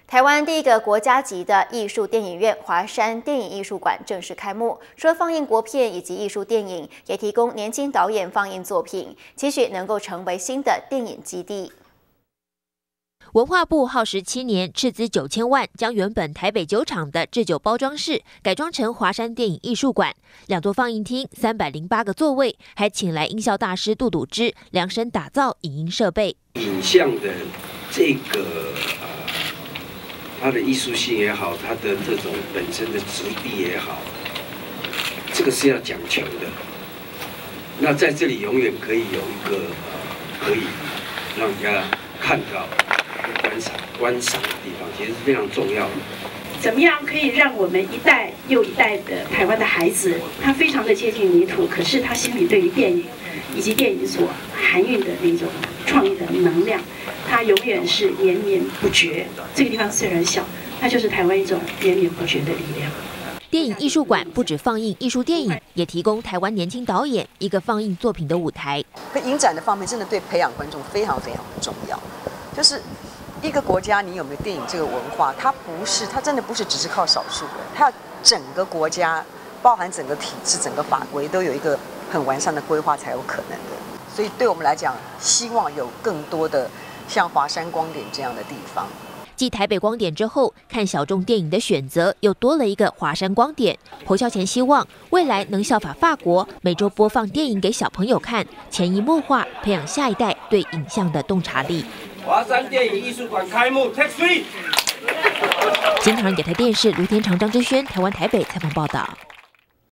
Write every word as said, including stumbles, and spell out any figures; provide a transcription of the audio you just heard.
台湾第一个国家级的艺术电影院华山电影艺术馆正式开幕，除了放映国片以及艺术电影，也提供年轻导演放映作品，期许能够成为新的电影基地。 文化部耗时七年，斥资九千万，将原本台北酒厂的制酒包装室改装成华山电影艺术馆，两座放映厅，三百零八个座位，还请来音效大师杜笃之量身打造影音设备。 影像的这个呃，它的艺术性也好，它的这种本身的质地也好，这个是要讲求的。那在这里永远可以有一个呃，可以让人家看到。 观赏观赏的地方其实是非常重要的。 怎么样可以让我们一代又一代的台湾的孩子，他非常的接近泥土，可是他心里对于电影以及电影所含蕴的那种创意的能量，他永远是绵绵不绝。这个地方虽然小，它就是台湾一种绵绵不绝的力量。 电影艺术馆不只放映艺术电影，也提供台湾年轻导演一个放映作品的舞台。 可影展的方面，真的对培养观众非常非常的重要，就是。 一个国家，你有没有电影这个文化？它不是，它真的不是只是靠少数人，它要整个国家，包含整个体制、整个法规，都有一个很完善的规划才有可能的。所以，对我们来讲，希望有更多的像华山光点这样的地方。 继台北光点之后，看小众电影的选择又多了一个华山光点。侯孝贤希望未来能效法法国，每周播放电影给小朋友看，潜移默化培养下一代对影像的洞察力。 华山电影艺术馆开幕 ，Take three。 新唐人亚太电视卢天长、张之轩，台湾台北采访报道。